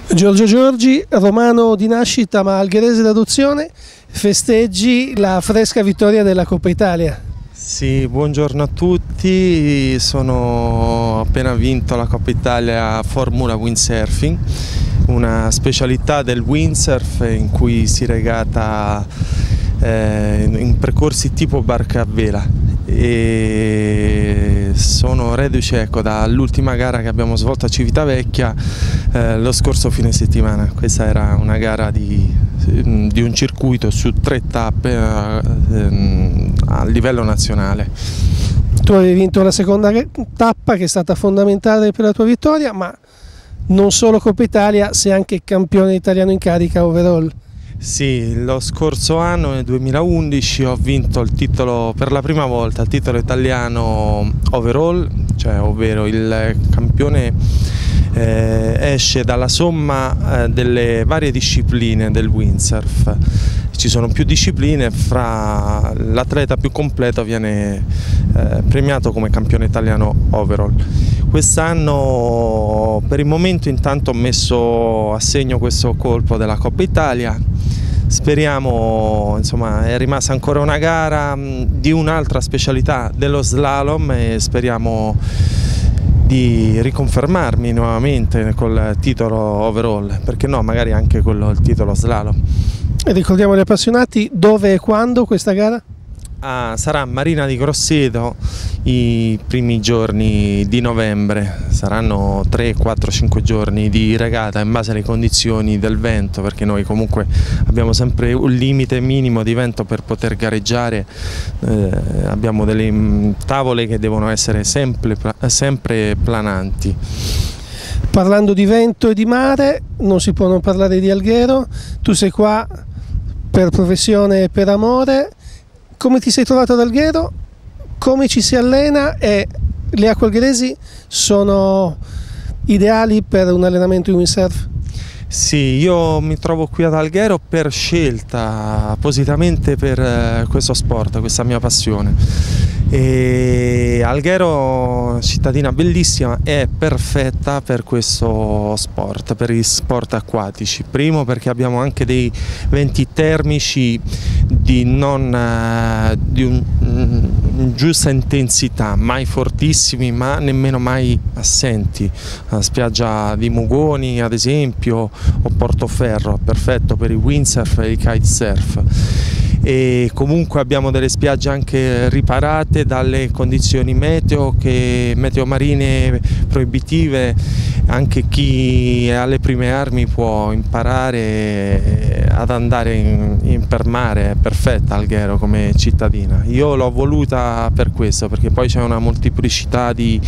Giorgio Giorgi, romano di nascita ma algherese d'adozione, festeggi la fresca vittoria della Coppa Italia. Sì, buongiorno a tutti, sono appena vinto la Coppa Italia Formula Windsurfing, una specialità del windsurf in cui si regata in percorsi tipo barca a vela. E sono reduce dall'ultima gara che abbiamo svolto a Civitavecchia lo scorso fine settimana. Questa era una gara di un circuito su 3 tappe a livello nazionale. Tu avevi vinto la seconda tappa che è stata fondamentale per la tua vittoria, ma non solo Coppa Italia, sei anche campione italiano in carica overall. Sì, lo scorso anno, nel 2011, ho vinto il titolo per la prima volta, il titolo italiano overall, cioè ovvero il campione esce dalla somma delle varie discipline del windsurf. Ci sono più discipline, fra l'atleta più completo viene premiato come campione italiano overall. Quest'anno per il momento intanto ho messo a segno questo colpo della Coppa Italia. Speriamo, insomma, è rimasta ancora una gara di un'altra specialità dello slalom e speriamo di riconfermarmi nuovamente col titolo overall, perché no, magari anche il titolo slalom. E ricordiamo agli appassionati dove e quando questa gara? Sarà a Marina di Grosseto i primi giorni di novembre, saranno 3, 4, 5 giorni di regata in base alle condizioni del vento, perché noi comunque abbiamo sempre un limite minimo di vento per poter gareggiare, abbiamo delle tavole che devono essere sempre plananti. Parlando di vento e di mare, non si può non parlare di Alghero. Tu sei qua per professione e per amore. Come ti sei trovato ad Alghero? Come ci si allena? E le acque algheresi sono ideali per un allenamento in windsurf? Sì, io mi trovo qui ad Alghero per scelta, appositamente per questo sport, questa mia passione. E Alghero, cittadina bellissima, è perfetta per questo sport, per gli sport acquatici. Primo perché abbiamo anche dei venti termici di giusta intensità, mai fortissimi ma nemmeno mai assenti. La spiaggia di Mugoni ad esempio o Portoferro, perfetto per il windsurf e il kitesurf. E comunque abbiamo delle spiagge anche riparate dalle condizioni meteo marine proibitive. Anche chi è alle prime armi può imparare ad andare in per mare. È perfetta Alghero come cittadina. Io l'ho voluta per questo, perché poi c'è una molteplicità di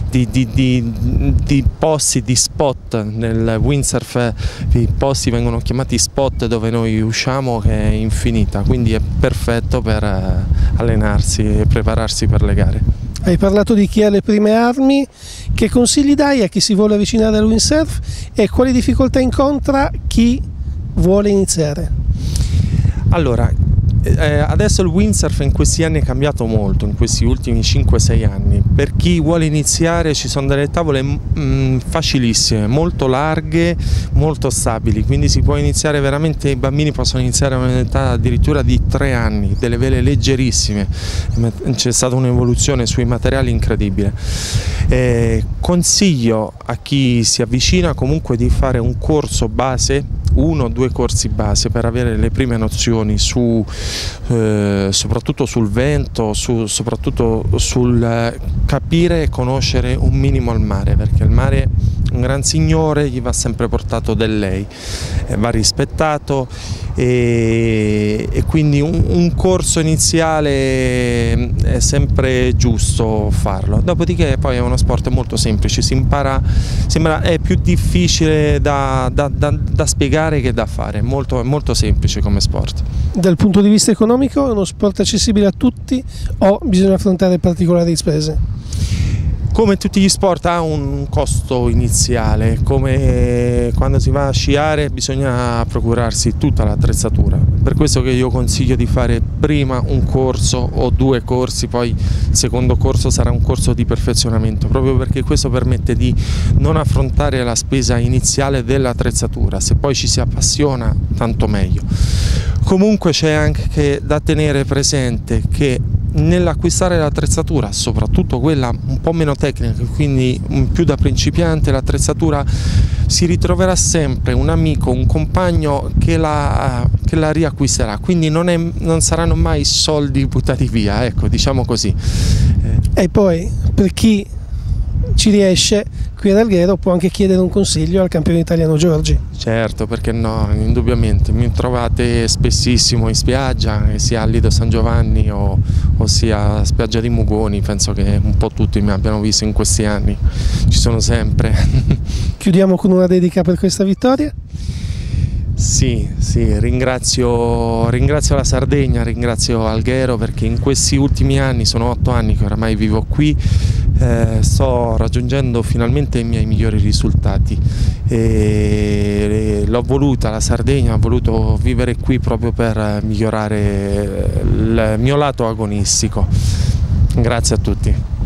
posti, di spot nel windsurf. I posti vengono chiamati spot dove noi usciamo, che è infinita, quindi è perfetto per allenarsi e prepararsi per le gare. Hai parlato di chi ha le prime armi, che consigli dai a chi si vuole avvicinare al windsurf e quali difficoltà incontra chi vuole iniziare? Allora, adesso il windsurf in questi anni è cambiato molto, in questi ultimi 5-6 anni. Per chi vuole iniziare ci sono delle tavole facilissime, molto larghe, molto stabili, quindi si può iniziare veramente, i bambini possono iniziare a un'età addirittura di 3 anni, delle vele leggerissime, c'è stata un'evoluzione sui materiali incredibile. Consiglio a chi si avvicina comunque di fare un corso base, 1 o 2 corsi base, per avere le prime nozioni soprattutto sul vento, soprattutto sul capire e conoscere un minimo il mare, perché il mare, un gran signore, gli va sempre portato del lei, va rispettato e quindi un corso iniziale è sempre giusto farlo. Dopodiché poi è uno sport molto semplice, si impara, è più difficile da spiegare che da fare, molto semplice come sport. Dal punto di vista economico è uno sport accessibile a tutti o bisogna affrontare particolari spese? Come tutti gli sport ha un costo iniziale, come quando si va a sciare bisogna procurarsi tutta l'attrezzatura, per questo che io consiglio di fare prima un corso o 2 corsi, poi il secondo corso sarà un corso di perfezionamento, proprio perché questo permette di non affrontare la spesa iniziale dell'attrezzatura, se poi ci si appassiona tanto meglio. Comunque c'è anche da tenere presente che nell'acquistare l'attrezzatura, soprattutto quella un po' meno tecnica, quindi più da principiante, l'attrezzatura si ritroverà sempre un amico, un compagno che la riacquisterà, quindi non saranno mai soldi buttati via, ecco, diciamo così. E poi per chi ci riesce qui ad Alghero può anche chiedere un consiglio al campione italiano Giorgi. Certo, perché no, indubbiamente, mi trovate spessissimo in spiaggia, sia a Lido San Giovanni o sia a spiaggia di Mugoni, penso che un po' tutti mi abbiano visto in questi anni, ci sono sempre. Chiudiamo con una dedica per questa vittoria? Sì, ringrazio la Sardegna, ringrazio Alghero, perché in questi ultimi anni, sono 8 anni che oramai vivo qui, sto raggiungendo finalmente i miei migliori risultati e l'ho voluta la Sardegna, ho voluto vivere qui proprio per migliorare il mio lato agonistico. Grazie a tutti.